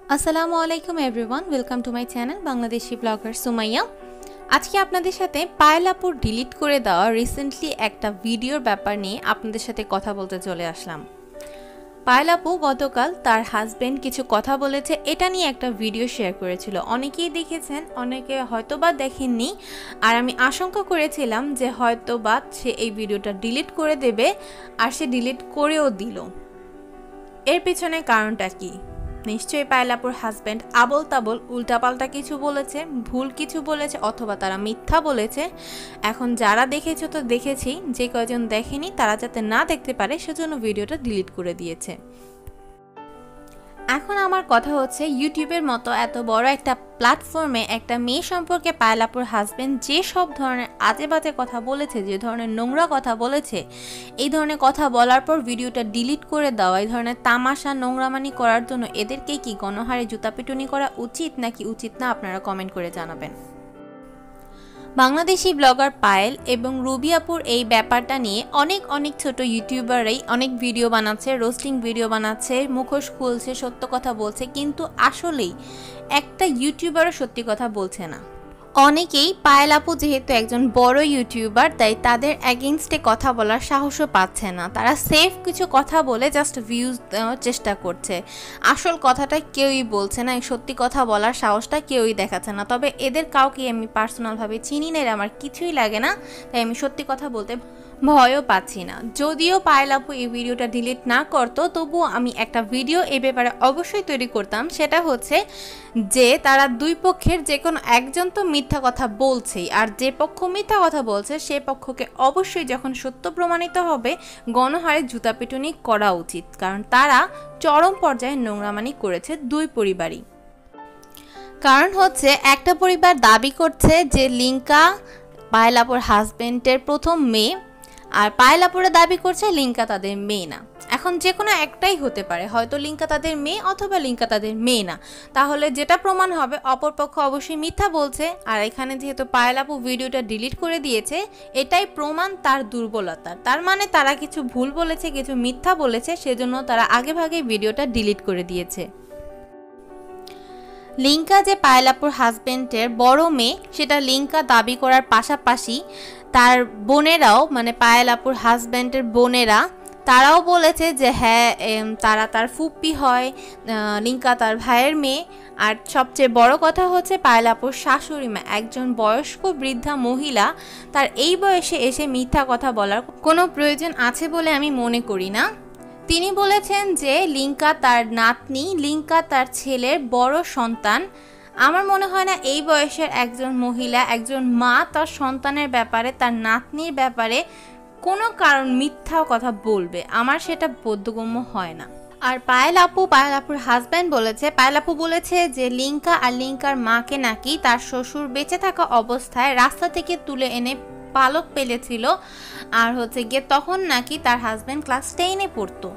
আসসালামু আলাইকুম everyone, welcome to my channel Bangladeshi blogger Sumaiya. আজকে আপনাদের সাথে পায়েল আপুর ডিলিট করে দেওয়া রিসেন্টলি একটা ভিডিওর ব্যাপার নিয়ে আপনাদের সাথে কথা বলতে চলে আসলাম। পায়েল আপু গতকাল তার হাজবেন্ড কিছু কথা বলেছে, এটা নিয়ে একটা ভিডিও শেয়ার করেছিল। অনেকেই দেখেছেন, অনেকে হয়তোবা দেখেননি। আর আমি আশঙ্কা করেছিলাম যে হয়তোবা সে এই ভিডিওটা ডিলিট করে দেবে, আর সে ডিলিট করেও দিল। এর পিছনে কারণটা কি? নিশ্চয়ই পায়েল আপুর হাজব্যান্ড আবল তাবল উল্টাপাল্টা কিছু বলেছে, ভুল কিছু বলেছে, অথবা তারা মিথ্যা বলেছে। এখন যারা দেখেছো তো দেখেছি, যে কয়জন দেখেনি তারা যাতে না দেখতে পারে সেজন্য ভিডিওটা ডিলিট করে দিয়েছে। এখন আমার কথা হচ্ছে, ইউটিউবের মতো এত বড় একটা প্ল্যাটফর্মে একটা মেয়ে সম্পর্কে পায়েল আপুর হাজবেন্ড যে সব ধরনের আজে বাজে কথা বলেছে, যে ধরনের নোংরা কথা বলেছে, এই ধরনের কথা বলার পর ভিডিওটা ডিলিট করে দেওয়া, এই ধরনের তামাশা নোংরামানি করার জন্য এদেরকে কি গণহারে জুতাপিটুনি করা উচিত নাকি উচিত না, আপনারা কমেন্ট করে জানাবেন। বাংলাদেশি ব্লগার পায়েল এবং রুবি আপুর এই ব্যাপারটা নিয়ে অনেক ছোট ইউটিউবাররাই অনেক ভিডিও বানাচ্ছে, রোস্টিং ভিডিও বানাচ্ছে, মুখোশ খুলছে, সত্য কথা বলছে, কিন্তু আসলেই একটা ইউটিউবারও সত্যি কথা বলছে না। অনেকেই পায়েল আপু যেহেতু একজন বড় ইউটিউবার, তাই তাদের অ্যাগেইনস্টে কথা বলার সাহসও পাচ্ছে না। তারা সেফ কিছু কথা বলে জাস্ট ভিউজ দেওয়ার চেষ্টা করছে, আসল কথাটা কেউই বলছে না, সত্যি কথা বলার সাহসটা কেউই দেখাচ্ছে না। তবে এদের কাউকে আমি পার্সোনালভাবে চিনি না, আমার কিছুই লাগে না, তাই আমি সত্যি কথা বলতে ভয়ও পাচ্ছি না। যদিও পায়েল আপু এই ভিডিওটা ডিলিট না করতো, তবুও আমি একটা ভিডিও এই ব্যাপারে অবশ্যই তৈরি করতাম। সেটা হচ্ছে যে তারা দুই পক্ষের যে কোনো একজন তো মিথ্যা কথা বলছেই, আর যে পক্ষ মিথ্যা কথা বলছে সে পক্ষকে অবশ্যই যখন সত্য প্রমাণিত হবে গণহারে জুতাপিটুনি করা উচিত, কারণ তারা চরম পর্যায়ে নোংরামানি করেছে দুই পরিবারই। কারণ হচ্ছে একটা পরিবার দাবি করছে যে লিঙ্কা পায়েল আপুর হাজবেন্ডের প্রথম মেয়ে, আর পায়েল আপুরা দাবি করছে লিঙ্কা তাদের মেয়ে না। এখন যে কোনো একটাই হতে পারে, হয়তো লিঙ্কা তাদের মেয়ে অথবা লিঙ্কা তাদের মেয়ে না। তাহলে যেটা প্রমাণ হবে অপরপক্ষ অবশ্যই মিথ্যা বলছে, আর এখানে যেহেতু পায়েল আপু ভিডিওটা ডিলিট করে দিয়েছে, এটাই প্রমাণ তার দুর্বলতার। তার মানে তারা কিছু ভুল বলেছে, কিছু মিথ্যা বলেছে, সেজন্য তারা আগেভাগে ভিডিওটা ডিলিট করে দিয়েছে। লিঙ্কা যে পায়েল আপুর হাজবেন্ডের বড় মেয়ে, সেটা লিঙ্কা দাবি করার পাশাপাশি তার বোনেরাও, মানে পায়েল আপুর হাজবেন্ডের বোনেরা, তারাও বলেছে যে হ্যাঁ তারা তার ফুপ্পি হয়, লিঙ্কা তার ভাইয়ের মেয়ে। আর সবচেয়ে বড় কথা হচ্ছে পায়েল আপুর শাশুড়ি মা একজন বয়স্ক বৃদ্ধা মহিলা, তার এই বয়সে এসে মিথ্যা কথা বলার কোনো প্রয়োজন আছে বলে আমি মনে করি না। তিনি বলেছেন যে লিঙ্কা তার নাতনি, লিঙ্কা তার ছেলের বড় সন্তান। আমার মনে হয় না এই বয়সের একজন মহিলা, একজন মা তার সন্তানের ব্যাপারে, তার নাতনির ব্যাপারে কোনো কারণ মিথ্যা কথা বলবে। আমার সেটা বোধগম্য হয় না। আর পায়েল আপুর হাজব্যান্ড বলেছে, পায়েল আপু বলেছে যে লিঙ্কা আর লিঙ্কার মাকে নাকি তার শ্বশুর বেঁচে থাকা অবস্থায় রাস্তা থেকে তুলে এনে পালক পেলেছিল, আর হচ্ছে গিয়ে তখন নাকি তার হাজব্যান্ড ক্লাস 10-এ পড়তো।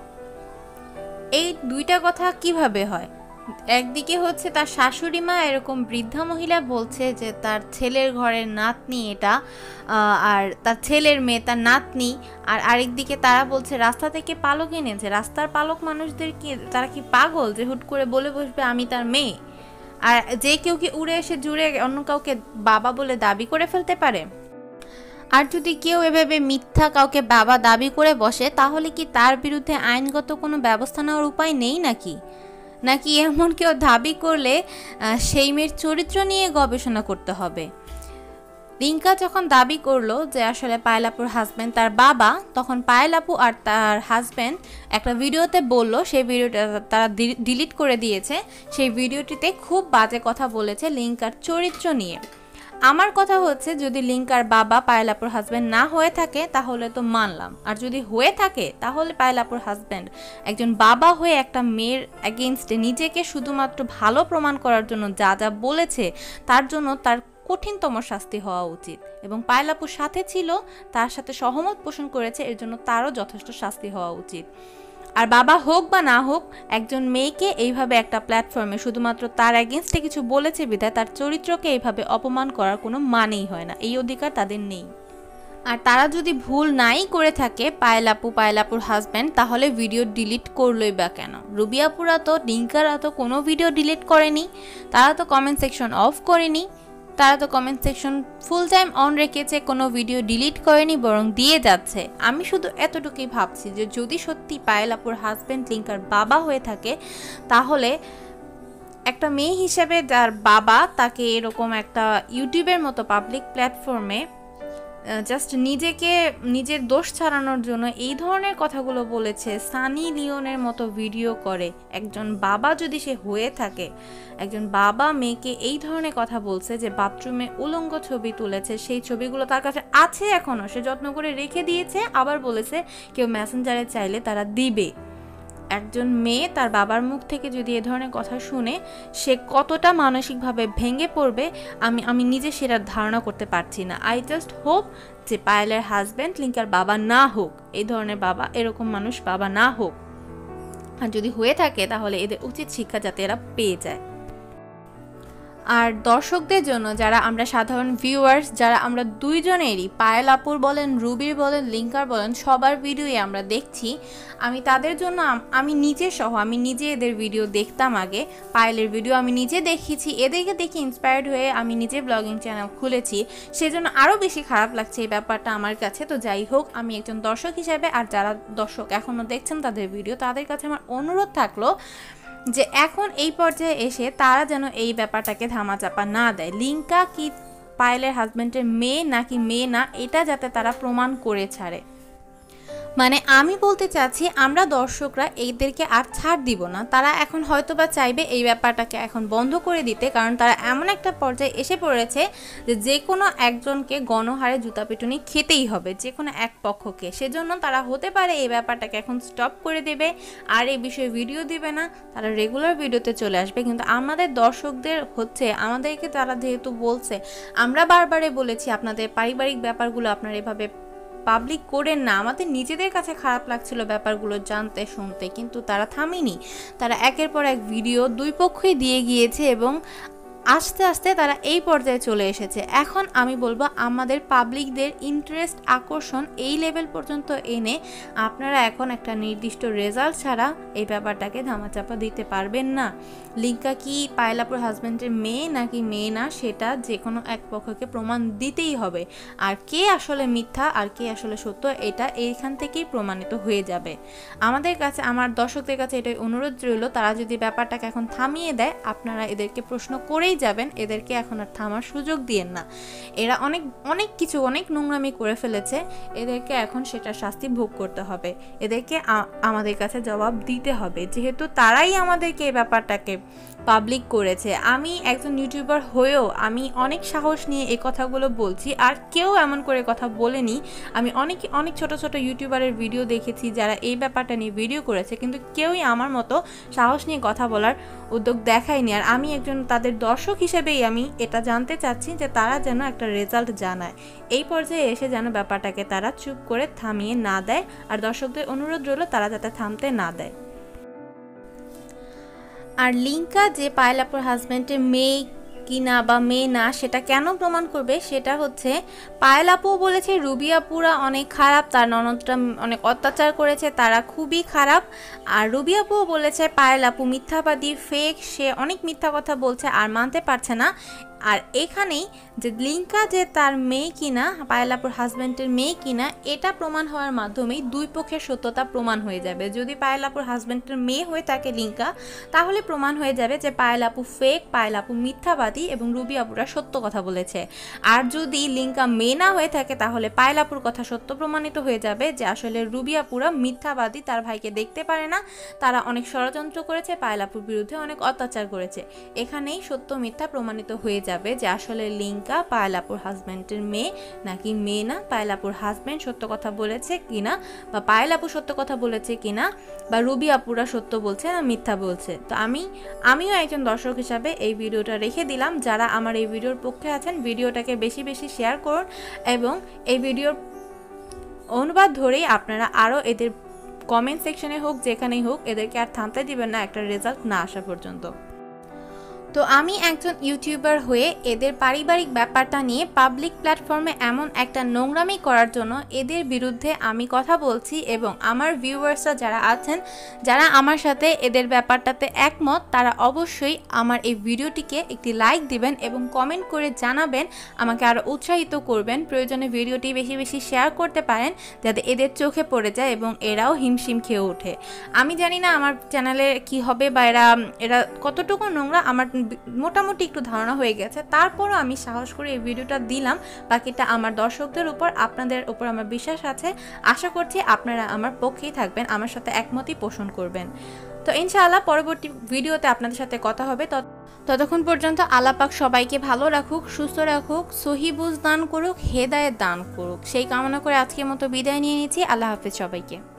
এই দুইটা কথা কিভাবে হয়? একদিকে হচ্ছে তার শাশুড়ি মা এরকম বৃদ্ধা মহিলা বলছে যে তার ছেলের ঘরের নাতনি এটা, আর তার ছেলের মেয়ে তার নাতনি, আর আরেকদিকে তারা বলছে রাস্তা থেকে পালক এনেছে। রাস্তার পালক মানুষদের কি, তারা কি পাগল যে হুট করে বলে বসবে আমি তার মেয়ে? আর যে কেউ কি উড়ে এসে জুড়ে অন্য কাউকে বাবা বলে দাবি করে ফেলতে পারে? আর যদি কেউ এভাবে মিথ্যা কাউকে বাবা দাবি করে বসে, তাহলে কি তার বিরুদ্ধে আইনগত কোনো ব্যবস্থা নেওয়ার উপায় নেই নাকি এমন কেউ দাবি করলে সেই মেয়ের চরিত্র নিয়ে গবেষণা করতে হবে? লিঙ্কা যখন দাবি করলো যে আসলে পায়েল আপুর হাজব্যান্ড তার বাবা, তখন পায়েল আপু আর তার হাজব্যান্ড একটা ভিডিওতে বলল, সেই ভিডিওটা তারা ডিলিট করে দিয়েছে। সেই ভিডিওটিতে খুব বাজে কথা বলেছে লিঙ্কার চরিত্র নিয়ে। আমার কথা হচ্ছে, যদি লিঙ্কার বাবা পায়েল আপুর হাজব্যান্ড না হয়ে থাকে তাহলে তো মানলাম, আর যদি হয়ে থাকে তাহলে পায়েল আপুর হাজব্যান্ড একজন বাবা হয়ে একটা মেয়ের এগেইনস্টে নিজেকে শুধুমাত্র ভালো প্রমাণ করার জন্য যা যা বলেছে, তার জন্য তার কঠিনতম শাস্তি হওয়া উচিত। এবং পায়েল আপুর সাথে ছিল, তার সাথে সহমত পোষণ করেছে, এর জন্য তারও যথেষ্ট শাস্তি হওয়া উচিত। আর বাবা হোক বা না হোক, একজন মেয়েকে এইভাবে একটা প্ল্যাটফর্মে শুধুমাত্র তার এগেইনস্টে কিছু বলেছে বিধায় তার চরিত্রকে এইভাবে অপমান করার কোনো মানেই হয় না, এই অধিকার তাদের নেই। আর তারা যদি ভুল নাই করে থাকে পায়েল আপুর হাজব্যান্ড, তাহলে ভিডিও ডিলিট করলোই বা কেন? রুবি আপুরা তো লিঙ্কারা তো কোনো ভিডিও ডিলিট করেনি, তারা তো কমেন্ট সেকশন অফ করেনি, তারা তো comment section full time on রেখেছে, কোনো ভিডিও ডিলিট করেনি, বরং দিয়ে যাচ্ছে। আমি শুধু এতটুকুই ভাবছি যে যদি সত্যি পায়েল আপুর হাজব্যান্ড লিঙ্কার বাবা হয়ে থাকে, তাহলে একটা মেয়ে হিসেবে যার বাবা তাকে এরকম একটা ইউটিউবের মতো পাবলিক প্ল্যাটফর্মে জাস্ট নিজের দোষ ছাড়ানোর জন্য এই ধরনের কথাগুলো বলেছে, সানি লিওনের মতো ভিডিও করে, একজন বাবা যদি সে হয়ে থাকে, একজন বাবা মেয়েকে এই ধরনের কথা বলছে যে বাথরুমে উলঙ্গ ছবি তুলেছে, সেই ছবিগুলো তার কাছে আছে এখনও, সে যত্ন করে রেখে দিয়েছে, আবার বলেছে কেউ মেসেঞ্জারে চাইলে তারা দিবে। একজন মেয়ে তার বাবার মুখ থেকে যদি এ ধরনের কথা শুনে সে কতটা মানসিকভাবে ভেঙে পড়বে আমি নিজে সেটা ধারণা করতে পারছি না। আই জাস্ট হোপ যে পায়েলের হাজব্যান্ড লিঙ্কার বাবা না হোক, এই ধরনের বাবা, এরকম মানুষ বাবা না হোক, আর যদি হয়ে থাকে তাহলে এদের উচিত শিক্ষা যাতে এরা পেয়ে যায়। আর দর্শকদের জন্য, যারা আমরা সাধারণ ভিউয়ার্স, যারা আমরা দুইজনেরই, পায়েল আপুর বলেন, রুবির বলেন, লিঙ্কার বলেন, সবার ভিডিওই আমরা দেখছি, আমি তাদের জন্য আমি নিজে এদের ভিডিও দেখতাম আগে, পায়েলের ভিডিও আমি নিজে দেখেছি, এদেরকে দেখে ইন্সপায়ার্ড হয়ে আমি নিজে ব্লগিং চ্যানেল খুলেছি, সেজন্য আরও বেশি খারাপ লাগছে এই ব্যাপারটা আমার কাছে। তো যাই হোক, আমি একজন দর্শক হিসেবে, আর যারা দর্শক এখনও দেখছেন তাদের ভিডিও, তাদের কাছে আমার অনুরোধ থাকলো যে এখন এই পর্যায়ে এসে তারা যেন এই ব্যাপারটাকে ধামাচাপা না দেয়। লিঙ্কা কি পায়েলের হাজব্যান্ডের মেয়ে নাকি মেয়ে না, এটা যাতে তারা প্রমাণ করে ছাড়ে। মানে আমি বলতে চাচ্ছি, আমরা দর্শকরা এদেরকে আর ছাড় দিব না। তারা এখন হয়তোবা চাইবে এই ব্যাপারটাকে এখন বন্ধ করে দিতে, কারণ তারা এমন একটা পর্যায়ে এসে পড়েছে যে কোনো একজনকে গণহারে জুতা পিটুনি খেতেই হবে, যে কোনো এক পক্ষকে। সেজন্য তারা হতে পারে এই ব্যাপারটাকে এখন স্টপ করে দেবে, আর এই বিষয়ে ভিডিও দিবে না, তারা রেগুলার ভিডিওতে চলে আসবে। কিন্তু আমাদের দর্শকদের হচ্ছে, আমাদেরকে তারা যেহেতু বলছে, আমরা বারবারে বলেছি আপনাদের পারিবারিক ব্যাপারগুলো আপনারা এভাবে পাবলিক করেন না, আমাদের নিজেদের কাছে খারাপ লাগছিল ব্যাপারগুলো জানতে শুনতে, কিন্তু তারা থামেনি, তারা একের পর এক ভিডিও দুই পক্ষই দিয়ে গিয়েছে এবং আস্তে আস্তে তারা এই পর্যায়ে চলে এসেছে। এখন আমি বলবো, আমাদের পাবলিকদের ইন্টারেস্ট আকর্ষণ এই লেভেল পর্যন্ত এনে আপনারা এখন একটা নির্দিষ্ট রেজাল্ট ছাড়া এই ব্যাপারটাকে ধামাচাপা দিতে পারবেন না। লিঙ্কা কি পায়েল আপুর হাজব্যান্ডের মেয়ে নাকি মেয়ে না, সেটা যে কোনো এক পক্ষকে প্রমাণ দিতেই হবে, আর কে আসলে মিথ্যা আর কে আসলে সত্য এটা এইখান থেকেই প্রমাণিত হয়ে যাবে। আমাদের কাছে, আমার দর্শকদের কাছে এটাই অনুরোধ রইল, তারা যদি ব্যাপারটাকে এখন থামিয়ে দেয়, আপনারা এদেরকে প্রশ্ন করেই যাবেন, এদেরকে এখন আর থামার সুযোগ দিয়েন না। এরা অনেক নোংরামি করে ফেলেছে, এদেরকে এখন সেটা শাস্তি ভোগ করতে হবে, এদেরকে আমাদের কাছে জবাব দিতে হবে, যেহেতু তারাই আমাদেরকে এই ব্যাপারটাকে পাবলিক করেছে। আমি একজন ইউটিউবার হয়েও আমি অনেক সাহস নিয়ে এই কথাগুলো বলছি, আর কেউ এমন করে কথা বলেনি। আমি অনেক ছোট ছোট ইউটিউবারের ভিডিও দেখেছি যারা এই ব্যাপারটা নিয়ে ভিডিও করেছে, কিন্তু কেউই আমার মতো সাহস নিয়ে কথা বলার উদ্যোগ দেখায়নি। আর আমি একজন তাদের দর্শক হিসেবেই আমি এটা জানতে চাচ্ছি যে তারা যেন একটা রেজাল্ট জানায়, এই পর্যায়ে এসে যেন ব্যাপারটাকে তারা চুপ করে থামিয়ে না দেয়, আর দর্শকদের অনুরোধ রইল তারা যাতে থামতে না দেয়। আর লিঙ্কা যে পায়েল আপুর হাজব্যান্ডের মেয়ে কিনা বা মেয়ে না, সেটা কেন প্রমাণ করবে, সেটা হচ্ছে পায়েল আপুও বলেছে রুবি আপুরা অনেক খারাপ, তার ননদটা অনেক অত্যাচার করেছে, তারা খুবই খারাপ। আর রুবি আপুও বলেছে পায়েল আপু মিথ্যাবাদী, ফেক, সে অনেক মিথ্যা কথা বলছে আর মানতে পারছে না। আর এখানেই যে লিঙ্কা যে তার মেয়ে কিনা, পায়েল আপুর হাজব্যান্ডের মেয়ে কিনা, এটা প্রমাণ হওয়ার মাধ্যমেই দুই পক্ষের সত্যতা প্রমাণ হয়ে যাবে। যদি পায়েল আপুর হাজব্যান্ডের মেয়ে হয়ে থাকে লিঙ্কা, তাহলে প্রমাণ হয়ে যাবে যে পায়েল আপু ফেক, পায়েল আপু মিথ্যাবাদী এবং রুবি আপুরা সত্য কথা বলেছে। আর যদি লিঙ্কা মেয়ে না হয়ে থাকে, তাহলে পায়েল আপুর কথা সত্য প্রমাণিত হয়ে যাবে যে আসলে রুবি আপুরা মিথ্যাবাদী, তার ভাইকে দেখতে পারে না, তারা অনেক ষড়যন্ত্র করেছে, পায়েল আপুর বিরুদ্ধে অনেক অত্যাচার করেছে। এখানেই সত্য মিথ্যা প্রমাণিত হয়ে যাবে যে আসলে লিঙ্কা পায়েল আপুর হাজব্যান্ডের মেয়ে নাকি মেয়ে না, পায়েল আপুর হাজব্যান্ড সত্য কথা বলেছে কিনা, বা পায়েল আপু সত্য কথা বলেছে কিনা, বা রুবি আপুরা সত্য বলছে না মিথ্যা বলছে। তো আমিও একজন দর্শক হিসাবে এই ভিডিওটা রেখে দিলাম। যারা আমার এই ভিডিওর পক্ষে আছেন, ভিডিওটাকে বেশি বেশি শেয়ার করুন এবং এই ভিডিওর অনুবাদ ধরেই আপনারা আরও এদের কমেন্ট সেকশনে হোক যেখানেই হোক, এদেরকে আর থামতে দিবেন না একটা রেজাল্ট না আসা পর্যন্ত। তো আমি একজন ইউটিউবার হয়ে এদের পারিবারিক ব্যাপারটা নিয়ে পাবলিক প্ল্যাটফর্মে এমন একটা নোংরামি করার জন্য এদের বিরুদ্ধে আমি কথা বলছি, এবং আমার ভিউয়ার্সরা যারা আছেন, যারা আমার সাথে এদের ব্যাপারটাতে একমত, তারা অবশ্যই আমার এই ভিডিওটিকে একটি লাইক দিবেন এবং কমেন্ট করে জানাবেন, আমাকে আরও উৎসাহিত করবেন। প্রয়োজনে ভিডিওটি বেশি বেশি শেয়ার করতে পারেন যাতে এদের চোখে পড়ে যায় এবং এরাও হিমশিম খেয়ে ওঠে। আমি জানি না আমার চ্যানেলে কি হবে বা এরা কতটুকু নোংরা, আমার মোটামুটি একটু ধারণা হয়ে গেছে, তারপরও আমি সাহস করে এই ভিডিওটা দিলাম। বাকিটা আমার দর্শকদের উপর, আপনাদের উপর আমার বিশ্বাস আছে। আশা করছি আপনারা আমার পক্ষেই থাকবেন, আমার সাথে একমতই পোষণ করবেন। তো ইনশাআল্লাহ পরবর্তী ভিডিওতে আপনাদের সাথে কথা হবে। ততক্ষণ পর্যন্ত আল্লাহ পাক সবাইকে ভালো রাখুক, সুস্থ রাখুক, সহি বুঝ দান করুক, হেদায়েত দান করুক, সেই কামনা করে আজকের মতো বিদায় নিয়ে নিচ্ছি। আল্লাহ হাফেজ সবাইকে।